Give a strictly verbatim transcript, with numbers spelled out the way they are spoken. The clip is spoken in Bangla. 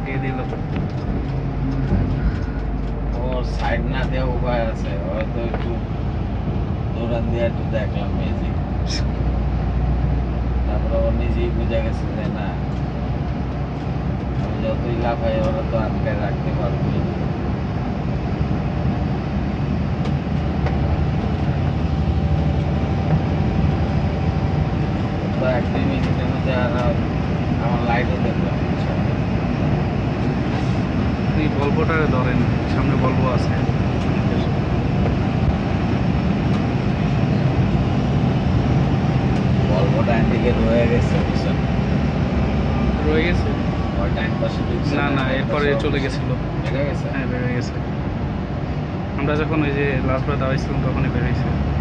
দিয়ে দিল। ওর সাইড না দেওয়া উপায় আছে, হয়তো একটু দৌড়ান দিয়ে একটু দেখলাম ম্যাজিক, তারপরে ও নিজেই বুঝে গেছে যে না আমি যতই লাফাই ওরা তো আটকে রাখতে পারবই। তো এক দুই মিনিটের মধ্যে আর আমার লাইটও দেখলাম সামনে। এই গল্পটা ধরেন, সামনে গল্প আছে। গল্পটা একদিকে রয়ে গেছে বুঝছেন, রয়ে গেছে ওই টাইম পাশে ঢুকছে না না এরপরে চলে গেছিল। বেড়ে গেছে। হ্যাঁ বের হয়ে গেছে। আমরা যখন ওই যে লাস্টবার দাঁড়াইছিলাম তখনই বের হয়েছে।